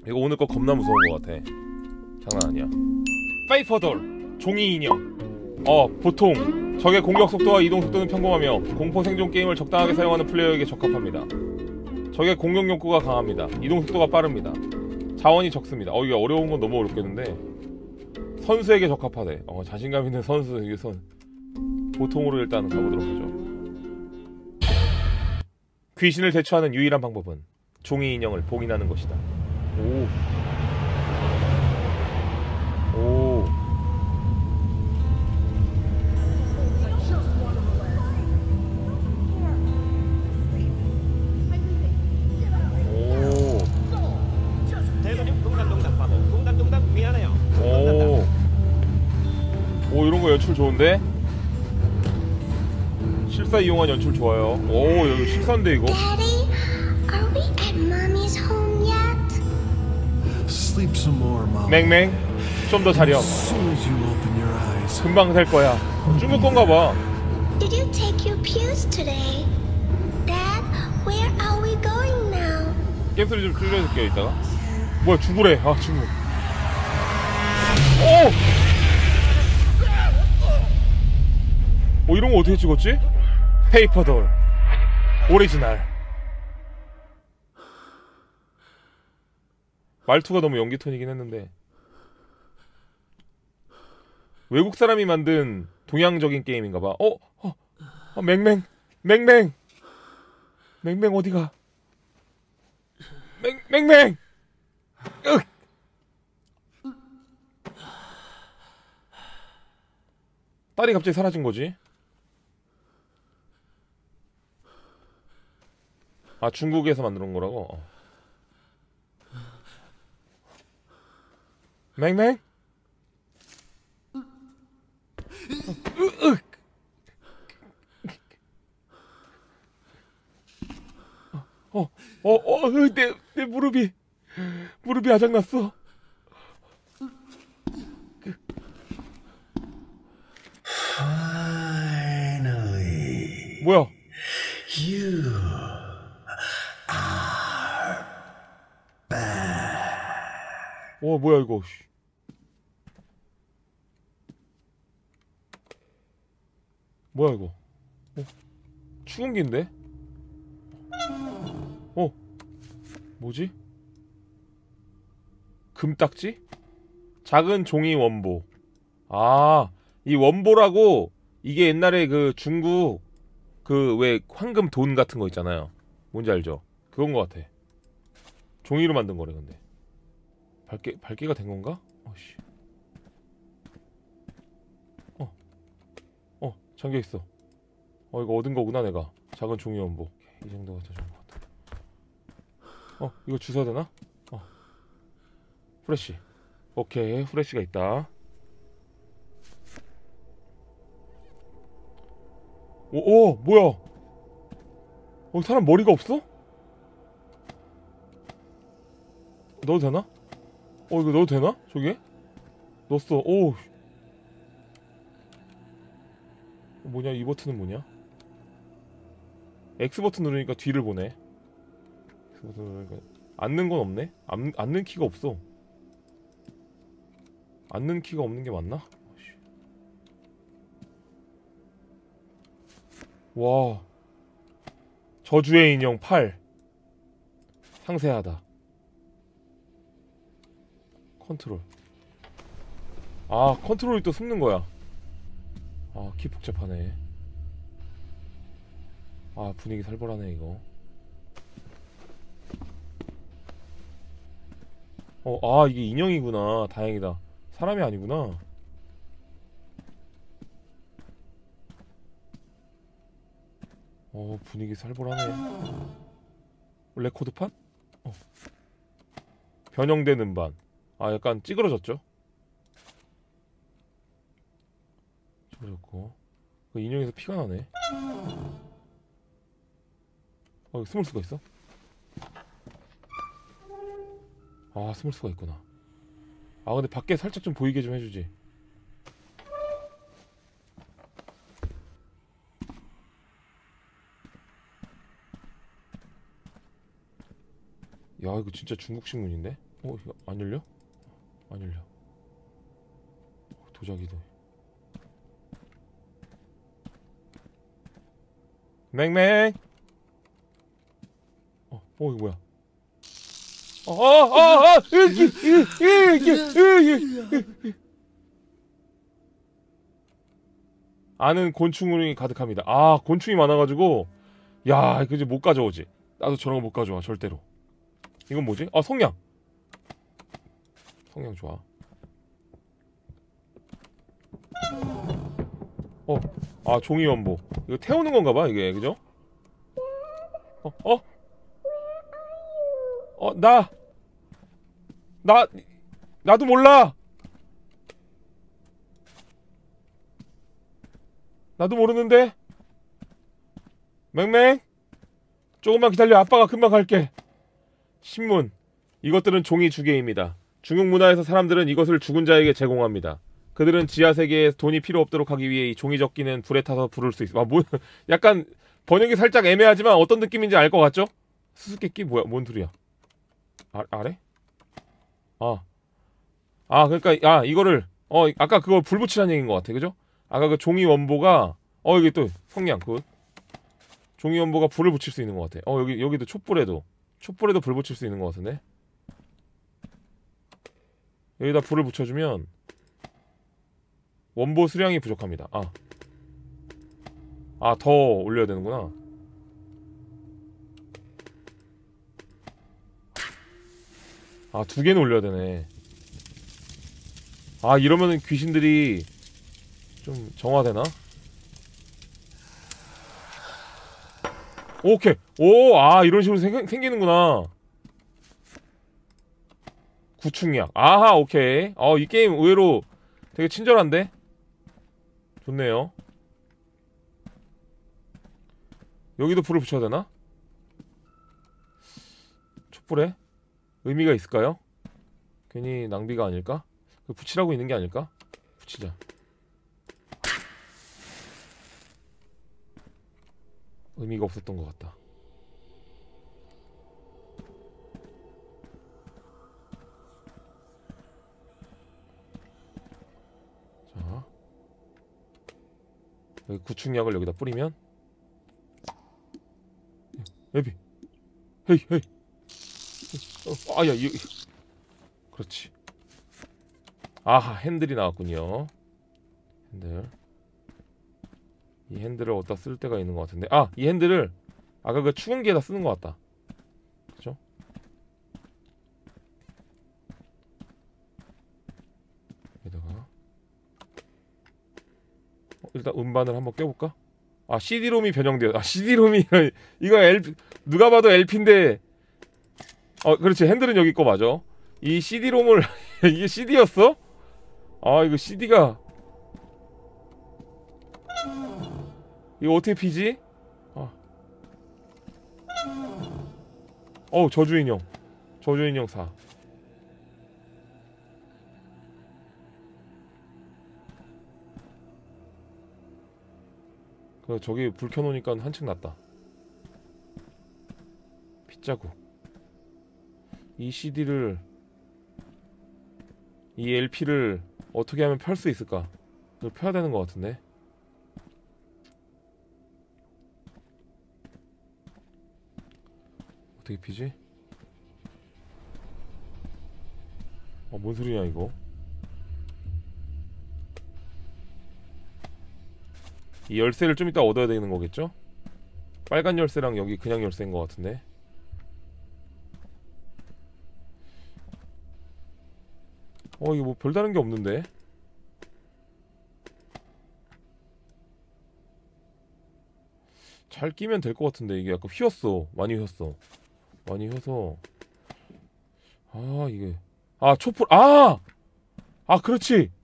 이거 오늘 거 겁나 무서운 거 같아. 장난 아니야. 페이퍼돌 종이 인형. 보통 적의 공격 속도와 이동 속도는 평범하며 공포 생존 게임을 적당하게 사용하는 플레이어에게 적합합니다. 적의 공격 욕구가 강합니다. 이동 속도가 빠릅니다. 자원이 적습니다. 이게 어려운 건 너무 어렵겠는데 선수에게 적합하대. 자신감 있는 선수. 이게 보통으로 일단 가보도록 하죠. 귀신을 대처하는 유일한 방법은 종이 인형을 봉인하는 것이다. 오. 오, 이런 거 연출 좋은데? 실사 이용한 연출 좋아요. 여기 실사인데 이거? Daddy, are we at Mommy's home yet? Sleep some more, Mom. 맹맹, 좀 더 자렴. As soon as you open your eyes. 금방 될 거야. 중국 건가 봐. Did you take your pills today? Dad, where are we going now? 게임 소리 좀 줄여줄게요 이따가. 뭐야 죽으래. 죽어. 이런 거 어떻게 찍었지? 페이퍼돌 오리지널. 말투가 너무 연기 톤이긴 했는데 외국 사람이 만든 동양적인 게임인가봐. 맹맹 어디가? 맹맹. 딸이 갑자기 사라진 거지? 중국에서 만든 거라고? 맹맹? 내 무릎이 아작났어. Finally. 뭐야? You are back. 뭐야 이거? 뭐야 이거? 추궁기인데? 뭐지? 금딱지? 작은 종이 원보. 이 원보라고 이게 옛날에 그 중국 그 왜 황금 돈 같은 거 있잖아요. 뭔지 알죠? 그건 거 같아. 종이로 만든 거래. 근데 밝기가 된 건가? 잠겨 있어. 이거 얻은 거구나 내가. 작은 종이 원보. 이 정도가 더 좋은 것 같아. 이거 주워야 되나? 프레쉬. 오케이, 프레쉬가 있다. 뭐야? 사람 머리가 없어? 넣어도 되나? 이거 넣어도 되나? 저게? 넣었어. 뭐냐? 이 버튼은 뭐냐? X 버튼 누르니까 뒤를 보네. X 버튼 누르니까 앉는 건 없네? 앉는 키가 없어. 앉는 키가 없는 게 맞나? 와, 저주의 인형 8. 상세하다. 컨트롤. 컨트롤이 또 숨는 거야. 키 복잡하네. 분위기 살벌하네 이거. 이게 인형이구나. 다행이다. 사람이 아니구나. 분위기 살벌하네. 레코드판? 변형된 음반. 약간 찌그러졌죠? 찌그러졌고. 그 인형에서 피가 나네. 숨을 수가 있어? 숨을 수가 있구나. 근데 밖에 살짝 좀 보이게 좀 해주지. 야, 이거 진짜 중국 신문인데? 이거 안 열려? 안 열려. 도자기도. 맹맹. 이거 뭐야? 아는 곤충이 가득합니다. 아, 곤충이 많아가지고, 야, 이거 이제 못 가져오지. 나도 저런 거 못 가져와, 절대로. 이건 뭐지? 아, 성냥. 성냥 좋아. 아, 종이 연보. 이거 태우는 건가 봐, 이게, 그죠? 나도 몰라! 나도 모르는데? 맹맹? 조금만 기다려. 아빠가 금방 갈게. 신문. 이것들은 종이 주개입니다. 중국 문화에서 사람들은 이것을 죽은 자에게 제공합니다. 그들은 지하 세계에 돈이 필요 없도록 하기 위해 이 종이 적기는 불에 타서 부를 수 있어. 약간 번역이 살짝 애매하지만 어떤 느낌인지 알 것 같죠? 수수께끼 뭐야? 뭔 소리야? 아래? 그러니까 이거를 아까 그거 불 붙이라는 얘기인 것 같아, 그죠? 아까 그 종이 원보가 여기 또 성냥 그 종이 원보가 불을 붙일 수 있는 것 같아. 여기도 촛불에도 불 붙일 수 있는 것 같은데. 여기다 불을 붙여주면 원보 수량이 부족합니다. 더 올려야 되는구나. 두 개는 올려야 되네. 이러면은 귀신들이 좀 정화되나? 오케이. 이런 식으로 생기는구나. 구충약. 아하, 오케이. 이 게임 의외로 되게 친절한데? 좋네요. 여기도 불을 붙여야 되나? 촛불에? 의미가 있을까요? 괜히 낭비가 아닐까? 붙이라고 있는 게 아닐까? 붙이자. 의미가 없었던 것 같다. 자, 여기 구충약을 여기다 뿌리면 에비 헤이 야 그렇지. 아하, 핸들이 나왔군요. 핸들. 이 핸들을 어디다 쓸 때가 있는 것 같은데. 이 핸들을 아까 그 추궁기에다 쓰는 것 같다. 그죠? 여기다가 일단 음반을 한번 껴볼까? CD롬이 변형되어. CD롬이 이거 누가 봐도 LP인데. 그렇지. 핸들은 여기 거 맞아. 이 CD롬을 이게 CD였어? 이거 CD가 이거 어떻게 피지? 저주인형 4. 저기 불 켜놓으니까 한층 낫다. 핏자국. 이 CD를 이 LP를 어떻게 하면 펼 수 있을까? 이걸 펴야 되는 것 같은데. 어떻게 피지? 뭔 소리냐 이거? 이 열쇠를 좀 이따 얻어야 되는 거겠죠? 빨간 열쇠랑 여기 그냥 열쇠인 것 같은데. 이거 뭐 별다른 게 없는데. 잘 끼면 될 것 같은데. 이게 약간 휘었어. 많이 휘었어. 이게 촛불. 그렇지.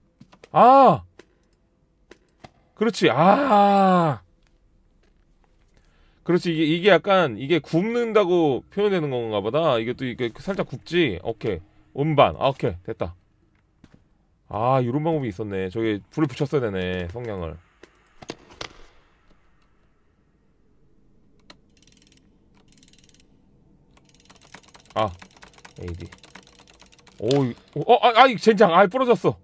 그렇지. 그렇지. 이게 약간 이게 굽는다고 표현되는 건가 보다. 이게 또 이게 살짝 굽지. 오케이. 음반. 오케이. 됐다. 이런 방법이 있었네. 저기 불을 붙였어야 되네. 성냥을. AD. 아이 젠장. 아이 부러졌어.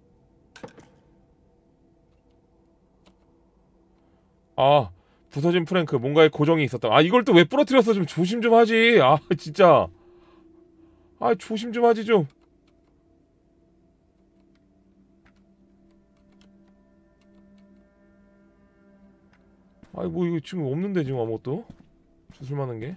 아 부서진 프랭크. 뭔가에 고정이 있었다. 아 이걸 또 왜 부러뜨렸어. 좀 조심 좀 하지. 아 진짜. 아 조심 좀 하지 좀. 아이 뭐 이거 지금 없는데 지금 아무것도 주술만한 게.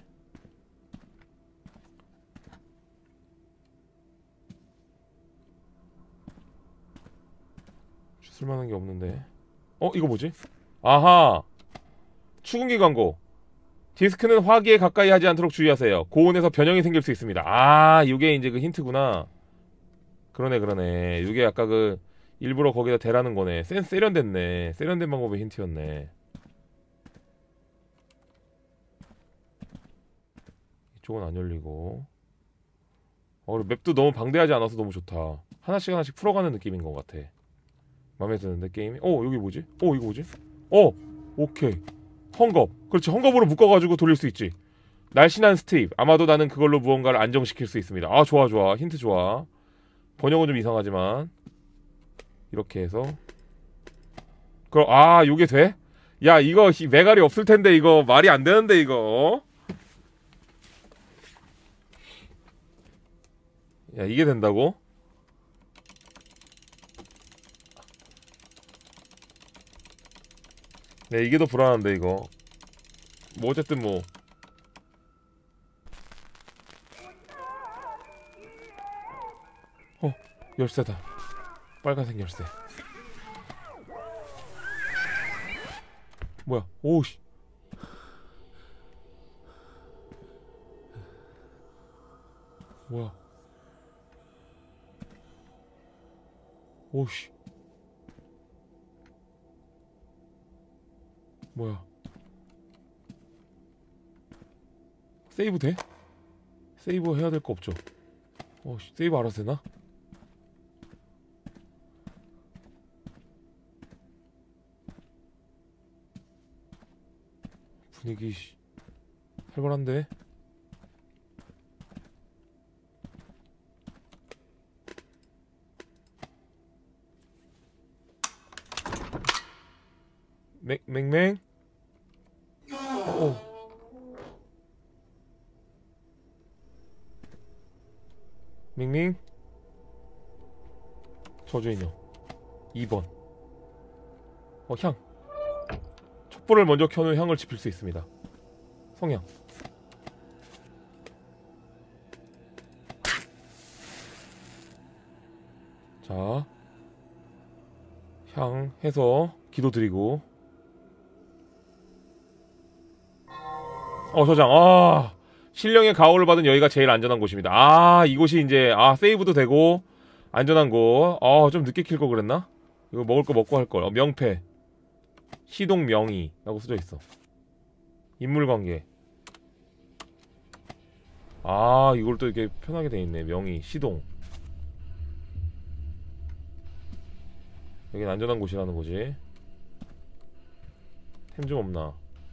주술만한 게 없는데. 이거 뭐지? 아하. 추궁기 광고. 디스크는 화기에 가까이 하지 않도록 주의하세요. 고온에서 변형이 생길 수 있습니다. 아 이게 이제 그 힌트구나. 그러네. 이게 아까 그 일부러 거기다 대라는 거네. 세련됐네. 세련된 방법의 힌트였네. 이쪽은 안 열리고. 그리고 맵도 너무 방대하지 않아서 너무 좋다. 하나씩 풀어가는 느낌인 것 같아. 마음에 드는데 게임이. 여기 뭐지? 이거 뭐지? 오케이. 헝겊. 그렇지. 헝겊으로 묶어가지고 돌릴 수 있지. 날씬한 스트립. 아마도 나는 그걸로 무언가를 안정시킬 수 있습니다. 아 좋아. 힌트 좋아. 번역은 좀 이상하지만 이렇게 해서. 그럼 요게 돼? 야 이거 메갈이 없을 텐데 이거 말이 안 되는데 이거. 야 이게 된다고? 네 이게 더 불안한데 이거. 뭐 어쨌든 뭐 열쇠다. 빨간색 열쇠. 뭐야? 오우씨. 뭐야? 오우씨. 뭐야? 세이브 돼? 세이브 해야 될 거 없죠? 세이브 알아서 되나? 분위기 살벌한데? 맹맹? 밍밍? 저주인형 2번. 향. 촛불을 먼저 켠 후 향을 지필 수 있습니다. 성향. 자, 향 해서 기도 드리고. 저장. 신령의 가호를 받은 여기가 제일 안전한 곳입니다. 이곳이 이제 세이브도 되고 안전한 곳. 좀 늦게 킬 거 그랬나? 이거 먹을 거 먹고 할 걸. 명패. 시동 명의라고 써져 있어. 인물 관계. 이걸 또 이렇게 편하게 돼 있네. 명의, 시동. 여긴 안전한 곳이라는 거지. 템 좀 없나?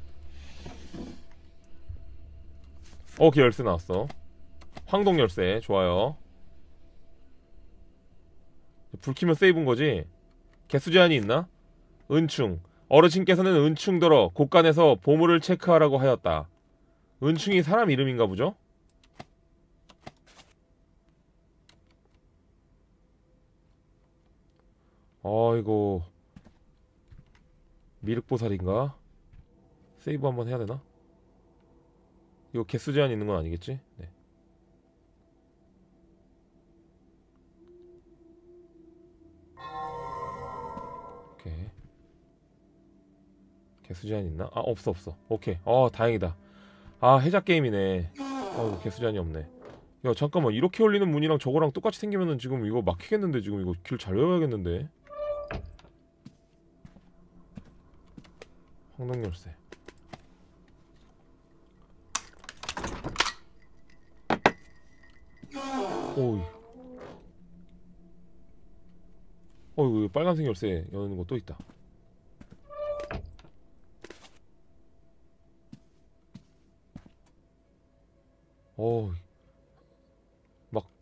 오케이, 열쇠 나왔어. 황동 열쇠. 좋아요. 불 켜면 세이브인 거지? 개수 제한이 있나? 은충. 어르신께서는 은충더러 곳간에서 보물을 체크하라고 하였다. 은충이 사람 이름인가 보죠? 이거 미륵보살인가? 세이브 한번 해야 되나? 이거 개수 제한 있는 건 아니겠지? 네. 오케이. 개수 제한 있나? 없어. 오케이. 다행이다. 해작 게임이네. 개수 제한이 없네. 야, 잠깐만. 이렇게 열리는 문이랑 저거랑 똑같이 생기면은 지금 이거 막히겠는데. 지금 이거 길 잘 외워야겠는데. 황동 열쇠. 오이. 이거 빨간색 열쇠 여는 거 또 있다. 막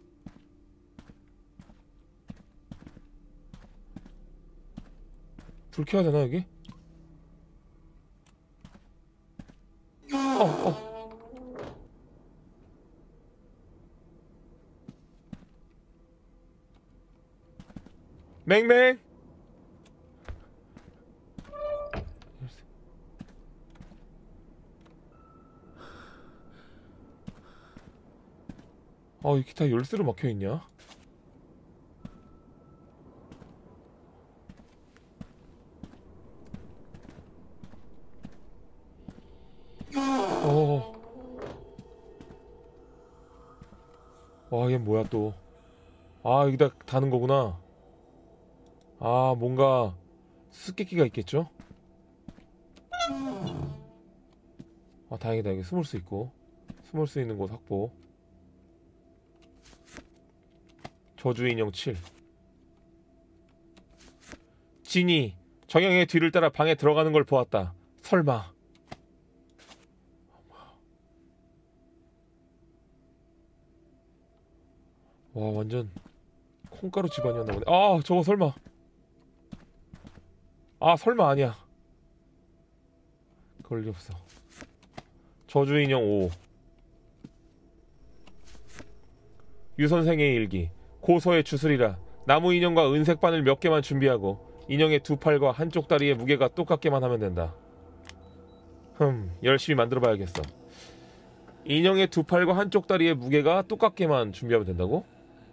불 켜야 되나 여기? 맹맹. 이게 다 열쇠로 막혀있냐? 얘 뭐야 또. 여기다 다는 거구나. 뭔가 수수께끼가 있겠죠? 다행이다. 여기 숨을 수 있고. 숨을 수 있는 곳 확보. 저주 인형 7. 진이 정영의 뒤를 따라 방에 들어가는 걸 보았다. 설마. 와, 완전 콩가루 집안이었나 보네. 저거 설마. 설마 아니야. 그럴 리 없어. 저주 인형 5. 유 선생의 일기. 고서의 주술이라 나무 인형과 은색 바늘 몇 개만 준비하고 인형의 두 팔과 한쪽 다리의 무게가 똑같게만 하면 된다. 열심히 만들어봐야겠어. 인형의 두 팔과 한쪽 다리의 무게가 똑같게만 준비하면 된다고?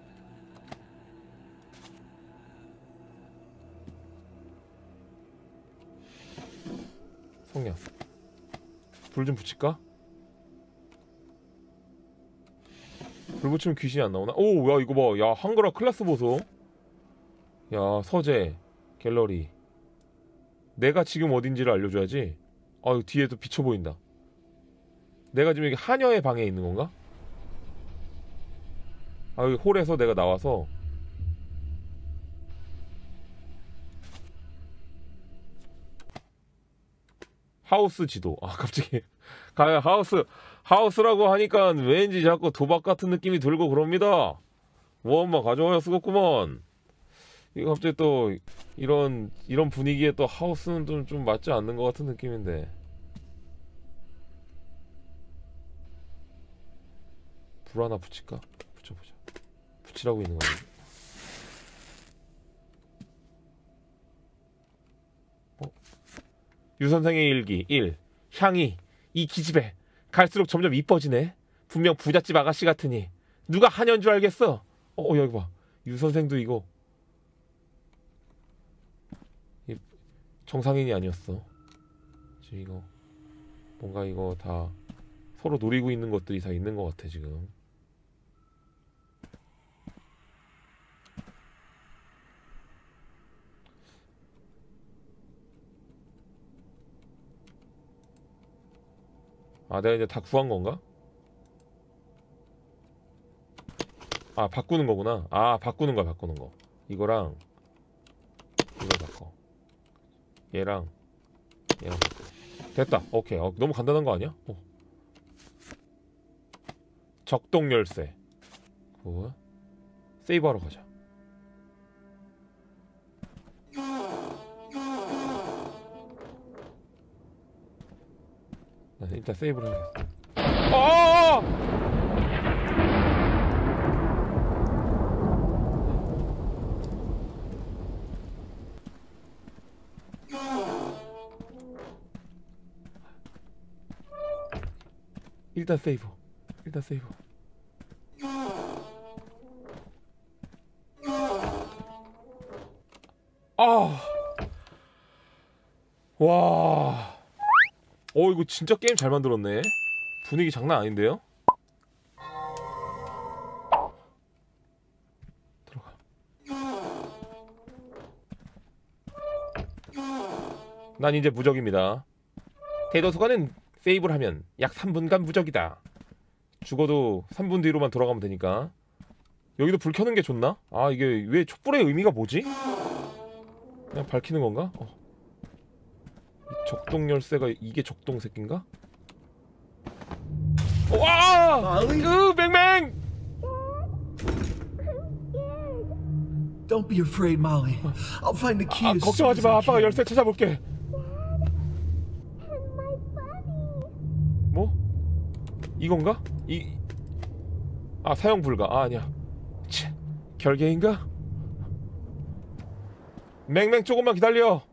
성냥 불 좀 붙일까? 불 붙이면 귀신이 안 나오나? 오, 야 이거 봐. 야, 한글화 클래스 보소. 야, 서재 갤러리. 내가 지금 어딘지를 알려줘야지. 뒤에도 비쳐 보인다. 내가 지금 여기 하녀의 방에 있는 건가? 여기 홀에서 내가 나와서 하우스 지도. 갑자기 하우스라고 하니까 왠지 자꾸 도박 같은 느낌이 들고 그럽니다. 엄마 가져와야 쓰겠구먼. 이거 갑자기 또 이런 분위기에 또 하우스는 좀 맞지 않는 것 같은 느낌인데. 불 하나 붙일까? 붙여보자. 붙이라고 있는 거야. 유선생의 일기 1. 향이 이 기집애 갈수록 점점 이뻐지네. 분명 부잣집 아가씨 같으니 누가 하녀인 줄 알겠어. 여기 봐. 유선생도 이거 정상인이 아니었어. 지금 이거 뭔가 이거 다 서로 노리고 있는 것들이 다 있는 것 같아 지금. 내가 이제 다 구한 건가? 바꾸는 거구나. 바꾸는 거야, 바꾸는 거. 이거랑 이걸 바꿔. 얘랑 바꿔. 됐다. 오케이. 너무 간단한 거 아니야? 적동 열쇠. 그거 세이브하러 가자. 일단 세이브를 해야겠어. 일단 세이브. 와. 이거 진짜 게임 잘 만들었네. 분위기 장난 아닌데요? 들어가. 난 이제 무적입니다. 대도서관은 세이브를 하면 약 3분간 무적이다. 죽어도 3분 뒤로만 돌아가면 되니까. 여기도 불 켜는 게 좋나? 이게 왜 촛불의 의미가 뭐지? 그냥 밝히는 건가? 적동 열쇠가 이게 적동 새끼인가? 와! 맹맹! Don't be afraid, Molly. I'll find the key 아, as soon 걱정하지 as 마. I 아빠가 can. 열쇠 찾아볼게. And my bunny. 뭐? 이건가? 아, 사용 불가. 아, 아니야. 치, 결계인가? 맹맹 조금만 기다려.